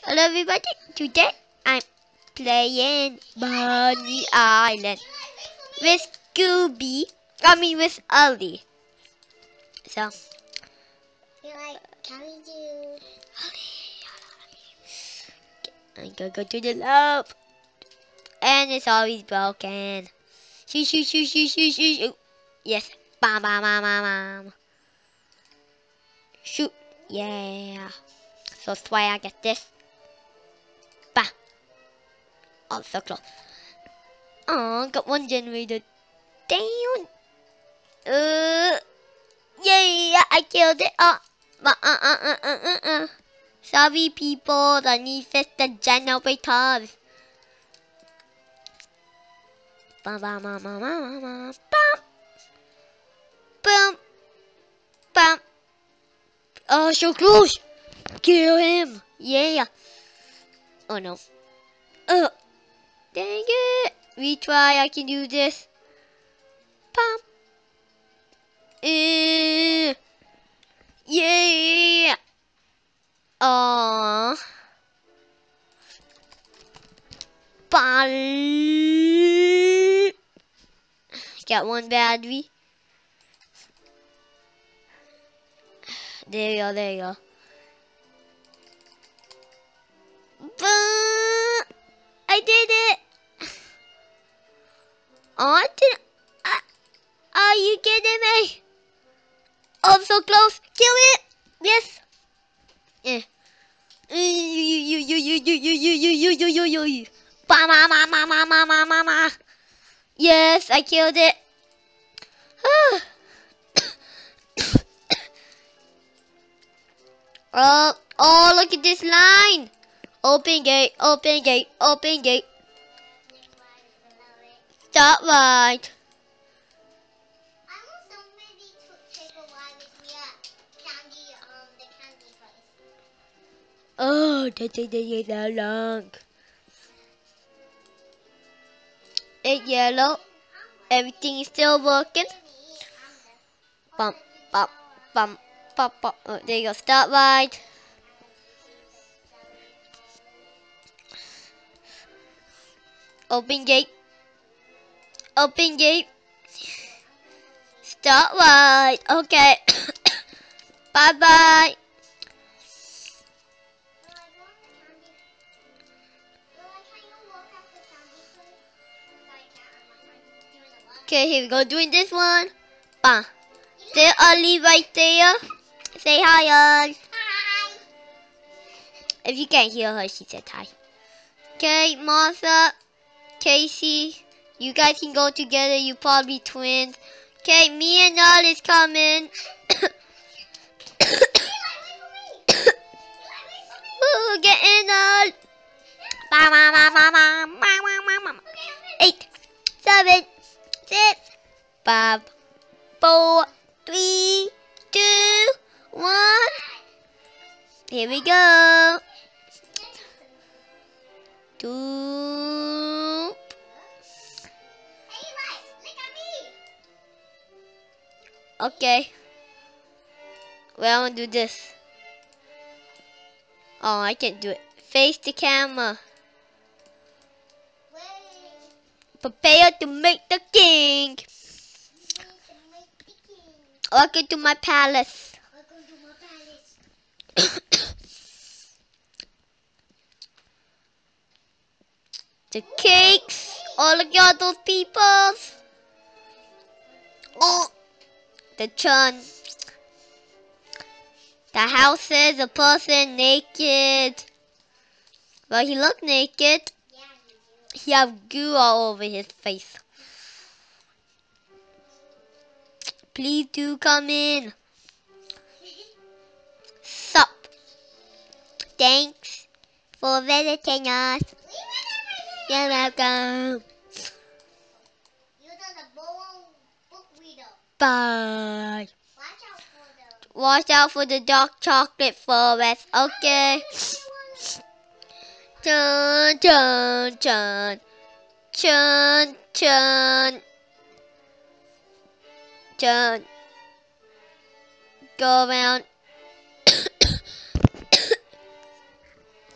Hello everybody, today I'm playing Bunny Island with with Ali. So, I'm gonna go to the lab. And it's always broken. Shoot, shoot, shoot, shoot, shoot, shoot, shoot. Yes. Bam, bam, bam, bam, bam. Shoot. Yeah. So that's why I get this. Bam. Oh, so close. Oh, got one generator down. Yeah, I killed it. Sorry, people. I need to fix the generators. Bam, bam, bam, bam, bam, bam, bam. Boom. Bam. Oh, so close. Kill him. Yeah. Oh, no. Dang it. Retry. I can do this. Bam. Yeah. Aww. Ball. Got one battery. There you go, there you go. I did it! Oh, I didn't. Are you kidding me? Oh, I'm so close. Kill it! Yes! Yeah. Yes, I killed it. Oh, look at this line. Open gate, open gate, open gate. Stop right. Oh, that is so long. It's yellow. Everything is still working. Bump, bump, bump, bump, bump. Oh, there you go. Stop right. Open gate. Open gate. Stop right. Okay. Bye bye. Okay, here we go. Doing this one. Bam. There, Ali right there. Say hi, all. Hi. If you can't hear her, she said hi. Okay, Martha, Casey, you guys can go together. You probably twins. Okay, me and all is coming. Ooh, get in all. 8, 7, 6, 5, 4, 3, 2, 1. Here we go. Two. Okay. Well, I'm gonna do this. Oh, I can't do it. Face the camera. Prepare to make the king. Welcome to my palace. The cakes. Oh, look at those people. Oh, the chun. The houses, a person naked. Well, he looked naked. He have goo all over his face. Please do come in. Sup. Thanks for visiting us. You're welcome. Bye. Watch out for the dark chocolate forest. Okay. Chun, chun, chun. Chun, chun. Chun. Go around.